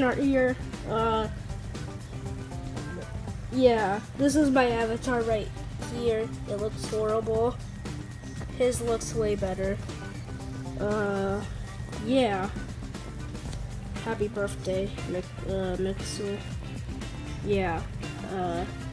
avatar here. Yeah, this is my avatar right here. It looks horrible. His looks way better. Yeah. Happy birthday, Mixu. Yeah.